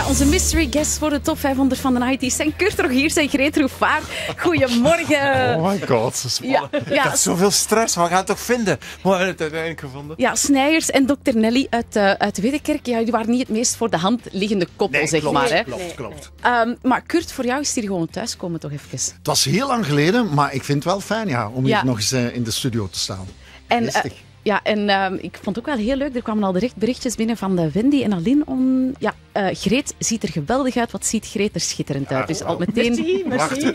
onze mystery guests voor de top 500 van de 90's zijn Kurt Rogiers en Greet Rouffard. Goedemorgen. Oh my god, ik had zoveel stress. We gaan het toch vinden? Hoe hebben we het uiteindelijk gevonden? Ja, Snijers en Dr. Nelly uit Widdekerk. Ja, die waren niet het meest voor de hand liggende koppel, zeg klopt, maar. Hè. Klopt. Maar Kurt, voor jou is het hier gewoon thuiskomen toch even. Het was heel lang geleden, maar ik vind het wel fijn om hier nog eens in de studio te staan. En, ik vond het ook wel heel leuk. Er kwamen al direct berichtjes binnen van de Wendy en Aline. Greet ziet er geweldig uit. Wat ziet Greet er schitterend uit. Dus al meteen... Merci.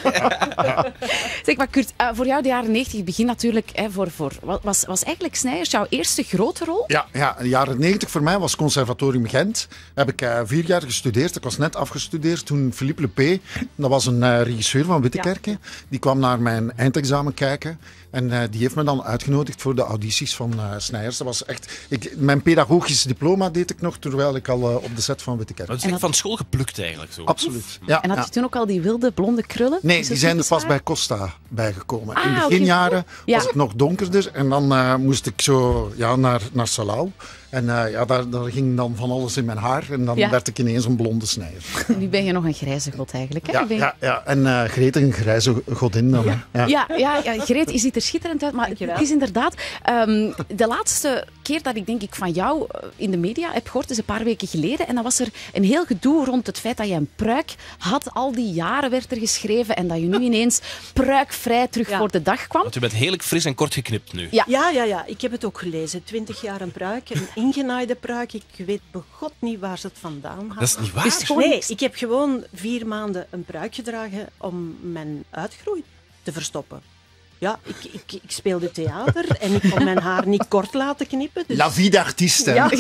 Zeg maar, Kurt, voor jou de jaren 90 begin natuurlijk. Was eigenlijk Snijers jouw eerste grote rol? Ja, de jaren 90 voor mij was Conservatorium Gent. Heb ik 4 jaar gestudeerd. Ik was net afgestudeerd toen Philippe Lepé, dat was een regisseur van Wittekerke, die kwam naar mijn eindexamen kijken. En die heeft me dan uitgenodigd voor de audities van Snijers. Dat was echt... mijn pedagogisch diploma deed ik nog terwijl ik al op de set van Wittekerke. Dat is echt van school geplukt eigenlijk. Zo. Absoluut. Ja, en had je toen ook al die wilde blonde krullen? Nee, die zijn er pas bij Costa bijgekomen. In de oké. beginjaren was het nog donkerder en dan moest ik zo naar Salau. En daar ging dan van alles in mijn haar en dan werd ik ineens een blonde Snijder. Nu ben je nog een grijze god eigenlijk. Hè? Ja. En Greet een grijze godin dan. Ja, Greet, je ziet er schitterend uit, maar het is inderdaad... de laatste keer dat ik van jou in de media heb gehoord, is een paar weken geleden. En dan was er een heel gedoe rond het feit dat je een pruik had. Al die jaren werd er geschreven en dat je nu ineens pruikvrij terug voor de dag kwam. Want u bent heerlijk fris en kort geknipt nu. Ja. Ik heb het ook gelezen. 20 jaar een pruik, een ingenaaide pruik. Ik weet begot niet waar ze het vandaan hadden. Dat is niet waar. Nee, ik heb gewoon 4 maanden een pruik gedragen om mijn uitgroei te verstoppen. Ja, ik speelde theater en ik kon mijn haar niet kort laten knippen. Dus... La vie d'artieste. Ja.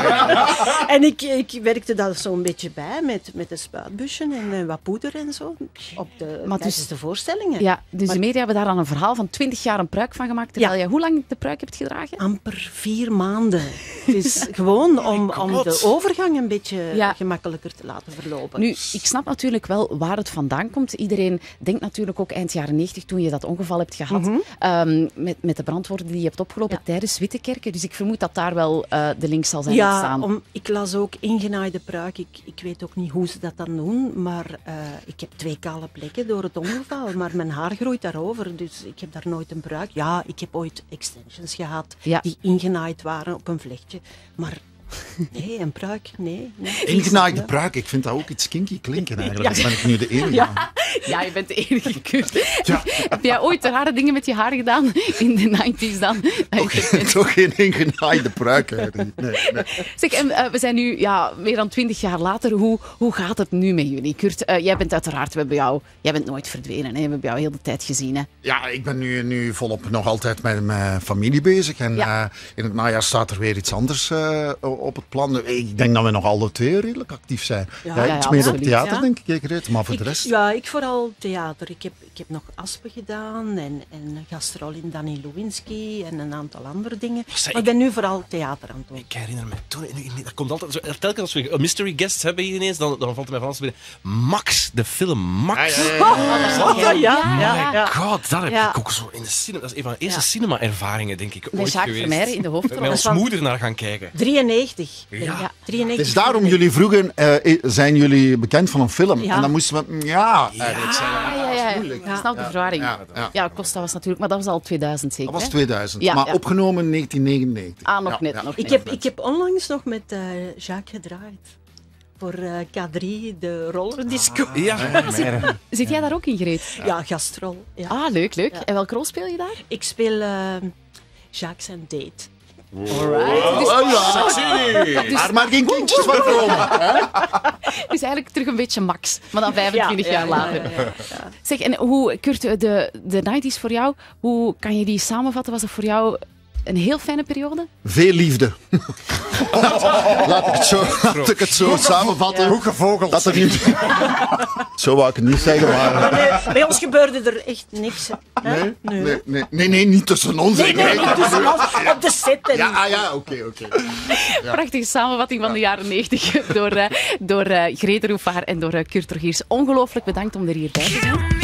En ik werkte daar zo'n beetje bij met een spuitbusje en wat poeder en zo. Tijdens de voorstellingen. Ja, dus de media hebben daar dan een verhaal van 20 jaar een pruik van gemaakt. Terwijl je hoe lang de pruik hebt gedragen? Amper 4 maanden. Dus gewoon om de overgang een beetje gemakkelijker te laten verlopen. Nu, ik snap natuurlijk wel waar het vandaan komt. Iedereen denkt natuurlijk ook eind jaren 90 toen je dat ongeval hebt gehad. Met de brandwonden die je hebt opgelopen tijdens Wittekerke. Dus ik vermoed dat daar wel de link zal zijn ontstaan. Ik las ook ingenaaide pruik. Ik weet ook niet hoe ze dat dan doen. Maar ik heb 2 kale plekken door het ongeval. Maar mijn haar groeit daarover. Dus ik heb daar nooit een pruik. Ja, ik heb ooit extensions gehad die ingenaaid waren op een vlechtje. Maar... Nee, een pruik, nee. Ingenaaide pruik, ik vind dat ook iets kinky klinken eigenlijk. Dan ben ik nu de enige. Ja, je bent de enige, Kurt. Heb jij ooit rare dingen met je haar gedaan in de 90's dan? Toch geen ingenaaide pruik. Nee. Zeg, en we zijn nu meer dan 20 jaar later. Hoe gaat het nu met jullie? Kurt, jij bent uiteraard, jij bent nooit verdwenen. Hè? We hebben jou heel de tijd gezien. Hè? Ja, ik ben nu volop nog altijd met mijn familie bezig. En in het najaar staat er weer iets anders op het plan. Ik denk dat we nog alle 2 redelijk actief zijn. Iets meer op theater, denk ik, Greet. Maar voor de rest... Ja, ik vooral theater. Ik heb nog Aspen gedaan en gastrol in Danny Lewinsky en een aantal andere dingen. Maar ik ben nu vooral theater aan het doen. Ik herinner me toen, dat komt altijd zo, telkens als we mystery guests hebben hier ineens, dan valt er mij van alles binnen. Max, de film Max. Ja. God, dat heb ik ook zo in de cinema. Dat is een van de eerste cinema-ervaringen, denk ik, ooit Jacques geweest. Vermeer in de hoofdrol. Met ons moeder naar gaan kijken. 93. Ja. 93. Dus daarom jullie vroegen, zijn jullie bekend van een film? En dan moesten we... Ik snap de verwarring. Ja, Costa was natuurlijk... Maar dat was al 2000 zeker, Dat was 2000. Maar opgenomen in 1999. Nog net. Ik heb onlangs nog met Jacques gedraaid. Voor K3, de rollerdisco. Zit jij daar ook in, Greet? Ja, gastrol. Ja. Ah, leuk. En welke rol speel je daar? Ik speel Jacques zijn date. Maar geen kindjes van komen. Dus eigenlijk terug een beetje Max, maar dan 25 jaar later. Zeg, en hoe, Kurt, de 90's voor jou, hoe kan je die samenvatten? Was het voor jou een heel fijne periode? Veel liefde. Laat ik het zo samenvatten. Hoe gevogeld. Dat er niet... Zo wou ik het niet zeggen, maar... Nee, bij ons gebeurde er echt niks. Nee, niet tussen ons. Nee, niet tussen ons. Op de set. Oké. Prachtige samenvatting van de jaren 90 door Greet Rouffard en door Kurt Rogiers. Ongelooflijk bedankt om er hierbij te zijn.